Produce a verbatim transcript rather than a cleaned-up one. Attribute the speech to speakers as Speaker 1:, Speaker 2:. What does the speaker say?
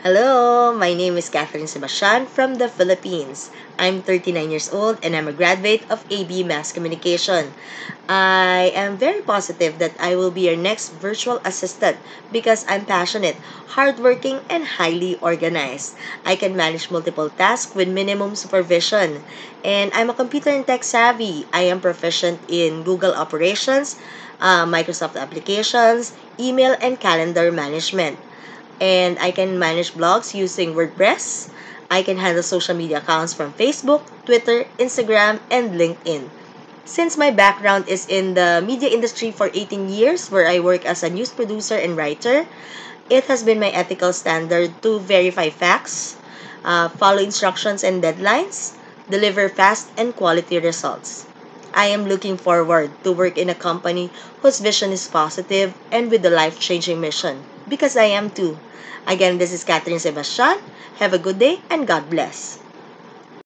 Speaker 1: Hello, my name is Catherine Sebastian from the Philippines. I'm thirty-nine years old and I'm a graduate of A B Mass Communication. I am very positive that I will be your next virtual assistant because I'm passionate, hardworking, and highly organized. I can manage multiple tasks with minimum supervision. And I'm a computer and tech savvy. I am proficient in Google operations, uh, Microsoft applications, email, and calendar management, and I can manage blogs using WordPress. I can handle social media accounts from Facebook, Twitter, Instagram, and LinkedIn. Since my background is in the media industry for eighteen years, where I work as a news producer and writer, it has been my ethical standard to verify facts, uh, follow instructions and deadlines, deliver fast and quality results. I am looking forward to work in a company whose vision is positive and with a life-changing mission, because I am too. Again, this is Catherine Sebastian. Have a good day and God bless.